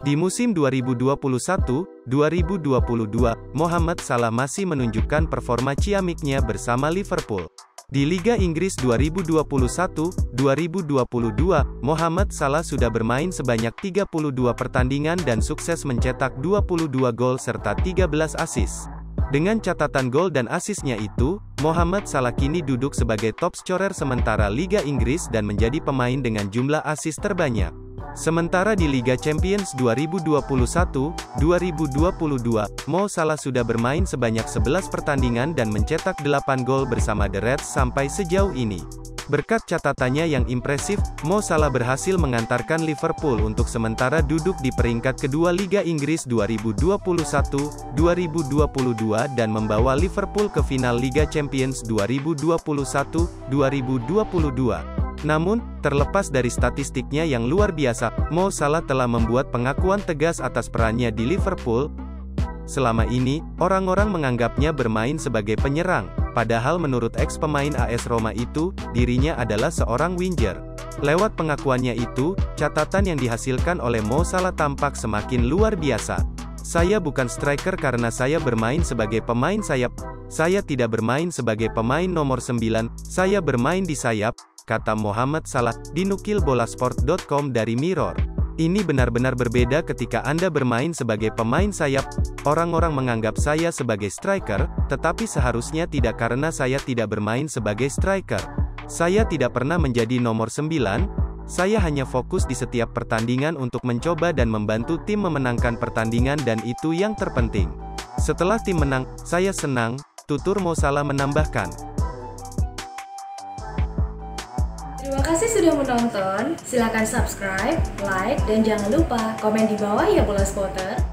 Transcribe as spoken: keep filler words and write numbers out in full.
Di musim dua ribu dua puluh satu dua ribu dua puluh dua, Mohamed Salah masih menunjukkan performa ciamiknya bersama Liverpool. Di Liga Inggris dua ribu dua puluh satu dua ribu dua puluh dua, Mohamed Salah sudah bermain sebanyak tiga puluh dua pertandingan dan sukses mencetak dua puluh dua gol serta tiga belas assist. Dengan catatan gol dan asisnya itu, Mohamed Salah kini duduk sebagai top scorer sementara Liga Inggris dan menjadi pemain dengan jumlah assist terbanyak. Sementara di Liga Champions dua ribu dua puluh satu dua ribu dua puluh dua, Mo Salah sudah bermain sebanyak sebelas pertandingan dan mencetak delapan gol bersama The Reds sampai sejauh ini. Berkat catatannya yang impresif, Mo Salah berhasil mengantarkan Liverpool untuk sementara duduk di peringkat kedua Liga Inggris dua ribu dua puluh satu dua ribu dua puluh dua dan membawa Liverpool ke final Liga Champions dua ribu dua puluh satu dua ribu dua puluh dua. Namun, terlepas dari statistiknya yang luar biasa, Mo Salah telah membuat pengakuan tegas atas perannya di Liverpool. Selama ini, orang-orang menganggapnya bermain sebagai penyerang, padahal menurut ex-pemain A S Roma itu, dirinya adalah seorang winger. Lewat pengakuannya itu, catatan yang dihasilkan oleh Mo Salah tampak semakin luar biasa. Saya bukan striker karena saya bermain sebagai pemain sayap. Saya tidak bermain sebagai pemain nomor sembilan, saya bermain di sayap, kata Mohamed Salah, dinukil bolasport titik com dari Mirror. Ini benar-benar berbeda ketika Anda bermain sebagai pemain sayap. Orang-orang menganggap saya sebagai striker, tetapi seharusnya tidak karena saya tidak bermain sebagai striker. Saya tidak pernah menjadi nomor sembilan, saya hanya fokus di setiap pertandingan untuk mencoba dan membantu tim memenangkan pertandingan dan itu yang terpenting. Setelah tim menang, saya senang, tutur Mo Salah menambahkan. Terima kasih sudah menonton, silakan subscribe, like, dan jangan lupa komen di bawah ya bola spotter.